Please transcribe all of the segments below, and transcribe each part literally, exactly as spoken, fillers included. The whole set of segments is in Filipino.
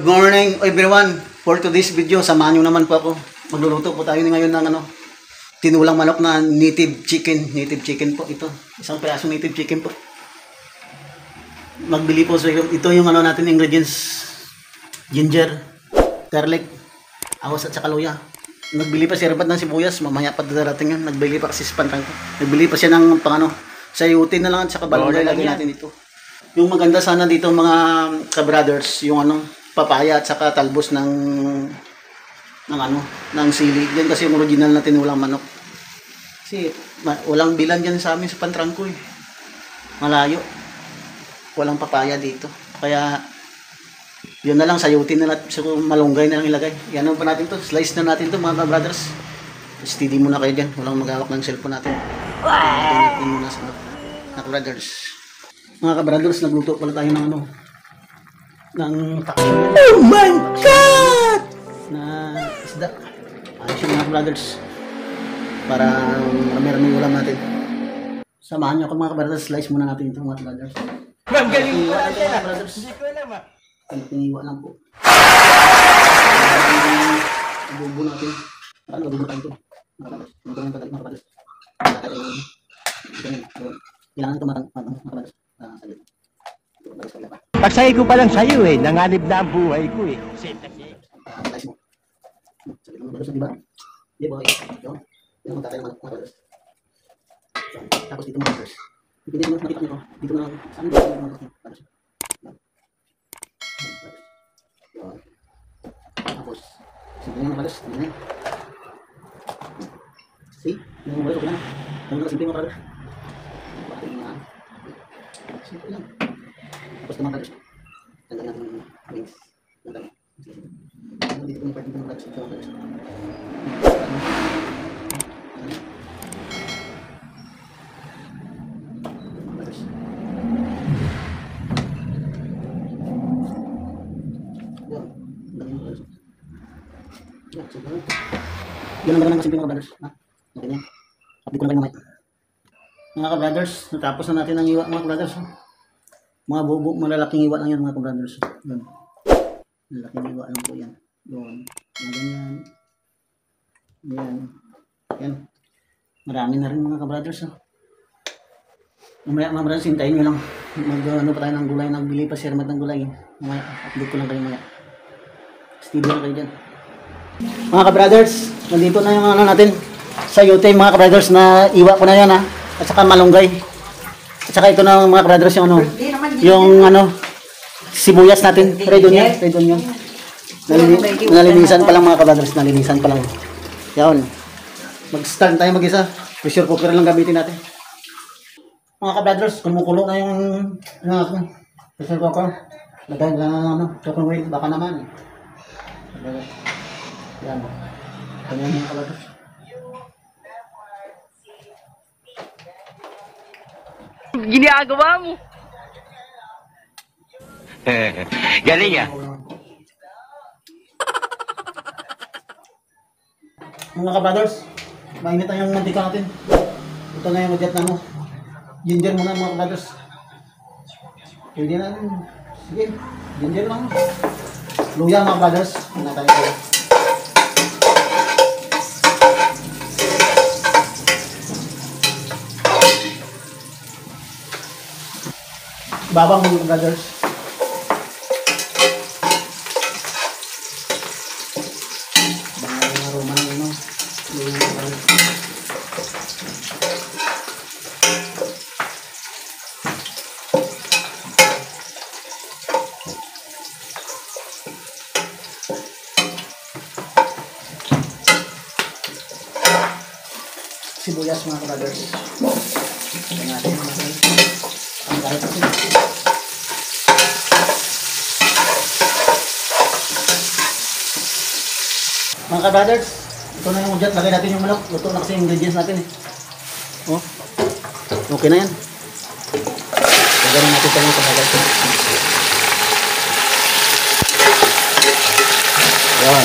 Good morning everyone. For today's video, samahan nyo naman po ako. Magluluto po tayo ngayon ng ano, tinulang manok na native chicken. Native chicken po ito. Isang piraso native chicken po. Magbili po. So, ito yung ano natin ingredients. Ginger, garlic, awas at saka luya. Nagbili pa si Rabat ng sibuyas. Mamaya pa darating yun. Nagbili pa kasi si Pantang ko. Nagbili pa siya ng pang ano, sayutin na lang at saka balonggay lagi natin ito. Yung maganda sana dito mga ka-brothers, yung ano, papaya at saka talbos ng ng ano, ng sili. Yan kasi yung original na tinulang manok. Kasi walang bilan diyan sa amin sa Pantrangko eh. Malayo. Walang papaya dito. Kaya yun na lang, sayutin na natin, so, malunggay na lang ilagay. Yan pa natin to, slice na natin to mga ka-brothers. Steady muna kayo dyan, walang magawak ng cellphone natin. Natin muna sa mga ka-brothers. Mga ka-brothers, nagluto pala tayo ng ano, ng taksyon. Oh my God! Na isda. Ayos yung mga ka-brothers. Para marami-rami ulam natin. Samahan nyo ako mga ka-brothers, slice muna natin ito mga ka-brothers. Ma'am, galing ko lang mga brothers. Hindi ko alam ah. Piniwa lang po. Ibubo natin. Ano, ibubo tayo ito. Mga ka-brothers. Kailangan ito mga ka-brothers. Pagsay ko pa lang sa'yo eh, nanganib na ang buhay ko eh. Same na same. Di ba? Yung yung tatay naman mga brothers. Tapos dito mga brothers. Dito mo nakita nyo. Dito na saan dito mga brothers. Tapos sige mga brothers. See? Yung mga brothers na. Yung mga simple mga brothers. Simple lang. Tapos naman brothers. Tanda natin yung wings. Tanda natin. Dito ko yung part dito mga brothers. Ito mga brothers. Yan ang magandang kasimple mga brothers. Okay na yan. Update ko na kayo mamaya. Mga ka-brothers, natapos na natin ang iwa mga ka-brothers. Mga bubo, malalaking iwa lang yan mga ka-brothers. Yan. Malalaking iwa lang po yan. Doon. Mga ganyan. Yan. Yan. Marami na rin mga ka-brothers. Mamaya mga brothers, hintayin nyo lang. Mag ano pa tayo ng gulay. Nagbili pa si Hermat ng gulay. Mamaya, update ko lang kayo mamaya. Steady na kayo dyan. Mga ka-brothers, nandito na yung ano natin sayote mga ka-brothers na iwa ko na yan ha. At saka malunggay. At saka ito na mga ka-brothers yung ano, yung ano, sibuyas natin. Ready doon yan, ready doon yun. Nalinisan pa lang mga ka-brothers, nalinisan pa lang. Yan. Mag-start tayo mag-isa. Pressure cooker lang gamitin natin. Mga ka-brothers, kumukulo na yung ano, pressure cooker. Lagay na ano, cooker wheel, baka naman. Yan. Ganyan yung ka-brothers. Ginagawa mo. Galing ah. Mga ka-brothers, mainit na yung mantika natin. Ito na yung udyat na mo. Ginger muna mga ka-brothers. Pwede na. Sige, ginger lang. Luya mga brothers. Muna tayo tayo. Babang mga brothers. Mga aroma ng ano. Luya mga brothers. Sibuyas mga brothers. Ito natin mga brothers. Ang kahit kasi. Mga ka-brothers, ito na yung udyat. Lagay natin yung manok. Luto na kasi yung ingredients natin eh. Oh. Okay na yan. Lagay natin ito yung ka-brothers. Yan.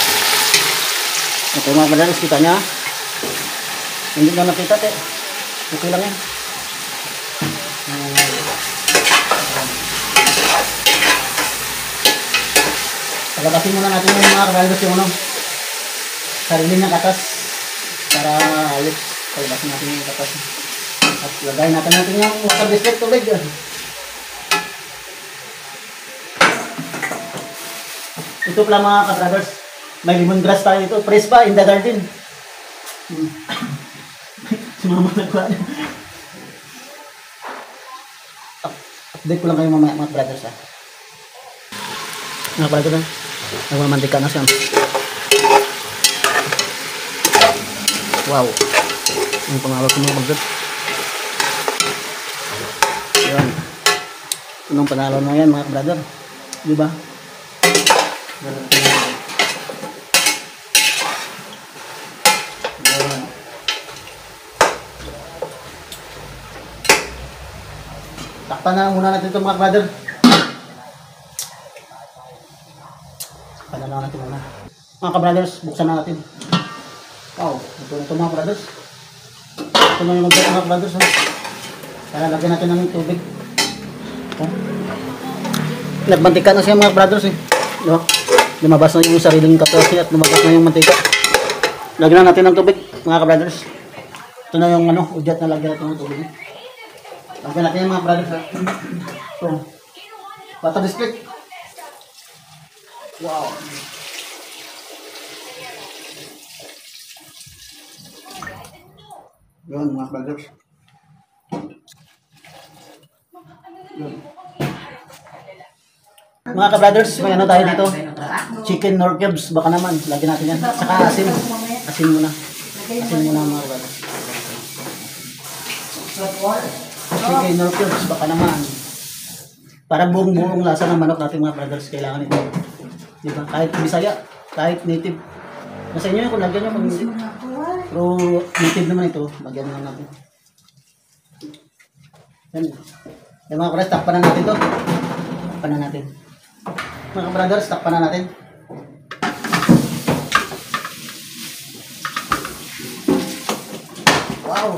Okay mga ka-brothers, kita nyo. Hindi na nakita te. Okay lang yan. Labasin muna natin yung mga kabaldos yung ano, sarili ng katas para ayos. Labasin natin yung katas. At lagay natin natin yung water district tubig. Ito pala mga kabrothers, may lemongrass tayo ito. Fresh pa in the garden. Hmm. Sumama na ko. Update ko lang kayo mamaya mga brothers ha. Mga brothers ha. Nagmamantika na siya. Wow. Ang pangawag ko mga brothers. Yan. Anong panalo na yan mga brother. Diba? Takpan na muna natin ito mga brother. Takpan na lang natin muna. Mga kabrothers, buksan na natin. Wow, ito na ito mga brothers. Ito na yung mag-get mga brothers. Kaya lagyan natin ng tubig. Oh. Nagmantika na siya mga brothers eh. No? Lumabas na yung sariling katas niya at lumabas na yung mantika. Lagyan na natin ng tubig mga kabrothers. Ito na yung ano, udyat na lagyan natin ng tubig. Lagyan natin yung mga brothers. So, water district. Wow. Yun mga brothers. Yun. Mga ka-brothers, may ano tayo dito? Chicken nor cubes, baka naman. Lagyan natin yan. Saka asin. Asin muna. Asin muna mga ka-brothers. Chicken nor cubes, baka naman. Para buong-buong lasa ng manok natin mga brothers. Kailangan ito. Diba? Kahit Bisaya, kahit native. Nasa inyo yun kung lagyan nyo kung hindi. Pero native naman ito. Lagyan na natin. Yan. Yan mga brothers, takpan na natin ito. Takpan na natin. Mga brothers, takpan na natin. Wow!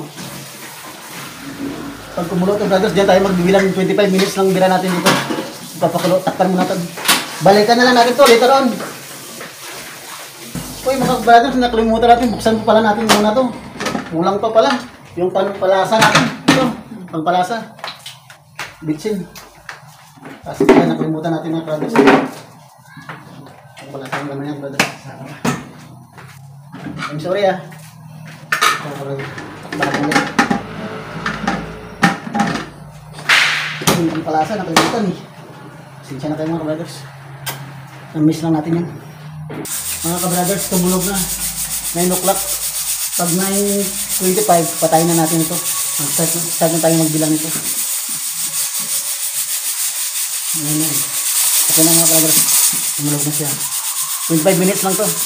Pag kumulo ito brothers, diyan tayo magbibilang twenty-five minutes lang bila natin dito. Papakulo, takpan muna ito. Balikan na lang natin ito later on. Uy mga brothers, nakalimutan natin. Buksan pa pala natin muna ito. Kulang pa pala. Yung pangpalasa natin. Ito, pangpalasa. Bitsin. Kasi kaya nakalimutan natin mga brothers. Pangpalasa yung naman yan brothers. I'm sorry ah. Takpan natin yan. Yung pangpalasa nakalimutan eh. Sinsya na kayo mga brothers. Na-miss lang natin yan. Mga ka-brothers, tumulog na. nine o'clock. Pag nine twenty-five, patayin na natin ito. Mag-start start na tayo magbilang ito. Ayan na. Okay na mga ka-brothers. Tumulog na siya. twenty-five minutes lang to.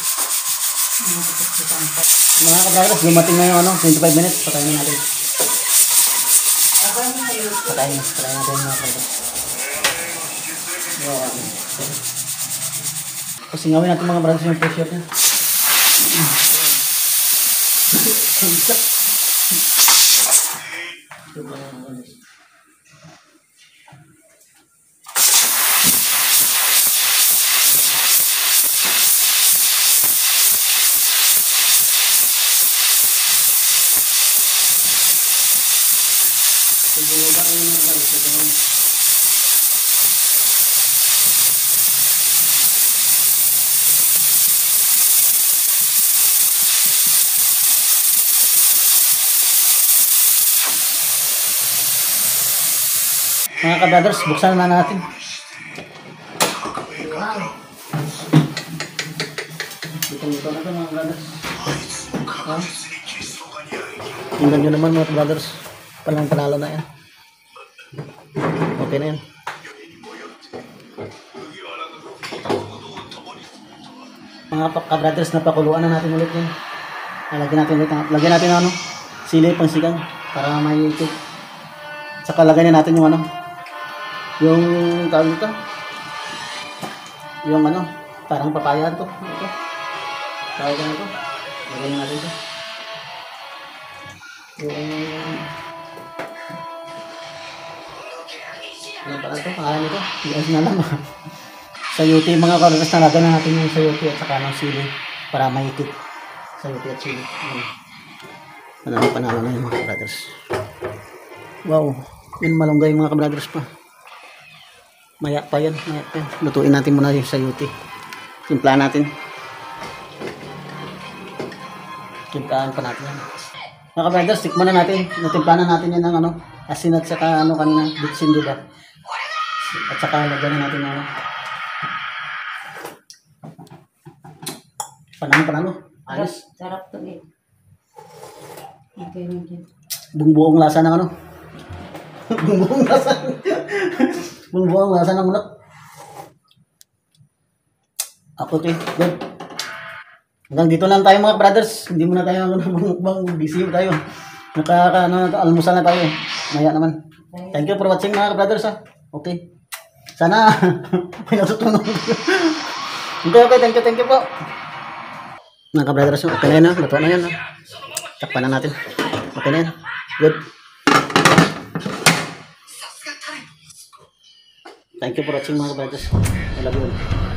Mga ka-brothers, dumating na yung ano, twenty-five minutes. Patayin na natin. Patayin na. Patayin natin mga ka-brothers. Wow. Kasi ngawin natin mga brothers yung pressure niya. Mga ka-brothers, buksan na natin. Wow. Dito-dito na ito mga brothers. Ha? Tingnan nyo naman mga brothers. Palang panalo na yan. Okay na yan. Mga ka-brothers, napakuluan na natin ulit yan. Lagyan natin ulit. Lagyan natin ano, sili pang sigang para may cake. Saka lagyan natin yung ano, yung tawag ito, yung ano, parang papaya ito. Ito. Tawag na ito. Lagyan natin ito. Yung ano pala ito, pangalan ito. Hindi na lang. Sayuti mga kabrothers, nalaga na natin yung sayuti at saka ng sili para mahigit. Sayuti at sili. Ayan. Panalo, panalo na yung mga kabrothers. Wow, yun malunggay mga kabrothers pa. Maya pa yan, maya pa yan. Lutuin natin muna yung sayuti. Timplahan natin. Timplahan pa natin yan. Mga kabrothers, tikman na natin. Natimplahan na natin yan ng ano, asin at saka ano kanina, bitsin, diba? At saka lagyan na natin ng ano. Panalo, panalo. Ayos. Sarap to eh. Okay, okay. Bungbuong lasa ng ano. Bungbuong lasa. Bungbuong lasa ng ulap. Ako to eh. Good. Hanggang dito lang tayo mga brothers. Hindi muna tayo mukbang. Busy tayo. Nakaka, ano, almusal na tayo. Maya naman. Thank you for watching mga brothers ha. Okay. Sana may natutunan. Okay, okay. Thank you, thank you po. Mga kabrothers, okay na yan ha. Luto na yan ha. Takpan na natin. Okay na yan. Good. Thank you for watching mga kabrothers. I love you all.